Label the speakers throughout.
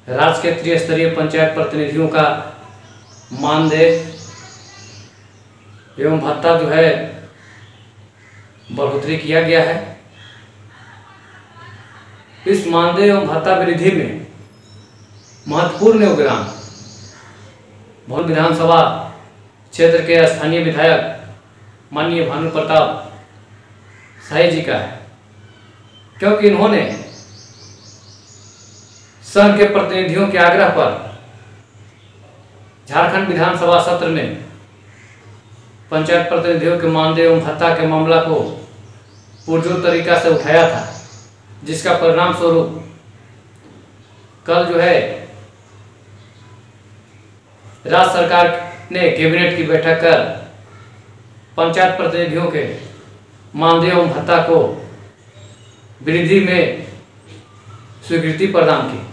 Speaker 1: राज्य के त्रिस्तरीय पंचायत प्रतिनिधियों का मानदेय एवं भत्ता जो है बढ़ोतरी किया गया है। इस मानदेय एवं भत्ता वृद्धि में महत्वपूर्ण योगदान भवन विधानसभा क्षेत्र के स्थानीय विधायक माननीय भानु प्रताप शाही जी का है, क्योंकि इन्होंने संघ के प्रतिनिधियों के आग्रह पर झारखंड विधानसभा सत्र में पंचायत प्रतिनिधियों के मानदेय एवं भत्ता के मामला को पुरजोर तरीका से उठाया था, जिसका परिणाम स्वरूप कल जो है राज्य सरकार ने कैबिनेट की बैठक कर पंचायत प्रतिनिधियों के मानदेय एवं भत्ता को वृद्धि में स्वीकृति प्रदान की।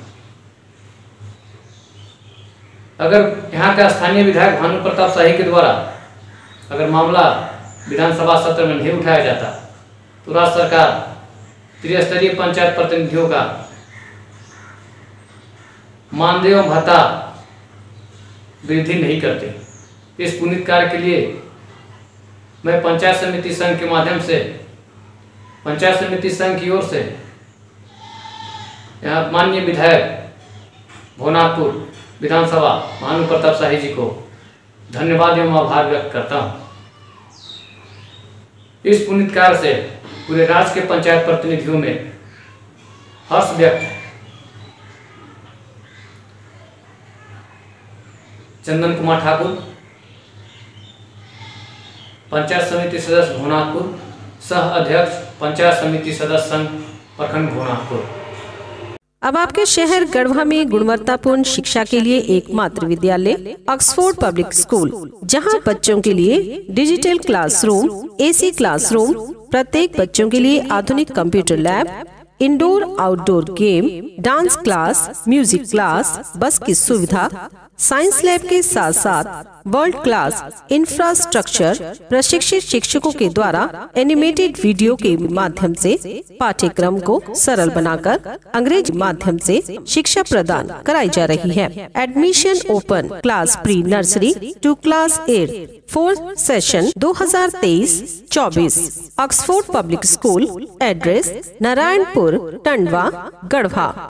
Speaker 1: अगर यहाँ का स्थानीय विधायक भानु प्रताप शाही के द्वारा अगर मामला विधानसभा सत्र में नहीं उठाया जाता तो राज्य सरकार त्रिस्तरीय पंचायत प्रतिनिधियों का मानदेय एवं भत्ता वृद्धि नहीं करते। इस पुनीत कार्य के लिए मैं पंचायत समिति संघ के माध्यम से पंचायत समिति संघ की ओर से यहाँ माननीय विधायक भवनाथपुर विधानसभा भानु प्रताप शाही जी को धन्यवाद एवं आभार व्यक्त करता हूँ। इस पुनीत कार्य से पूरे राज्य के पंचायत प्रतिनिधियों में हर्ष व्यक्त है। चंदन कुमार ठाकुर, पंचायत समिति सदस्य भवनाथपुर, सह अध्यक्ष पंचायत समिति सदस्य संघ प्रखंड भवनाथपुर।
Speaker 2: अब आपके शहर गढ़वा में गुणवत्तापूर्ण शिक्षा के लिए एकमात्र विद्यालय ऑक्सफोर्ड पब्लिक स्कूल, जहां बच्चों के लिए डिजिटल क्लासरूम, एसी क्लासरूम, प्रत्येक बच्चों के लिए आधुनिक computer lab, indoor outdoor game, dance class, music class, bus की सुविधा, साइंस लैब के साथ साथ वर्ल्ड क्लास इंफ्रास्ट्रक्चर, प्रशिक्षित शिक्षकों के द्वारा एनिमेटेड वीडियो के माध्यम से पाठ्यक्रम को सरल बनाकर अंग्रेजी माध्यम से शिक्षा प्रदान कराई जा रही है। Admission open class pre nursery to class 8 4th session 2023-24। Oxford public school, address Narayanpur, Tandwa, Garhwa.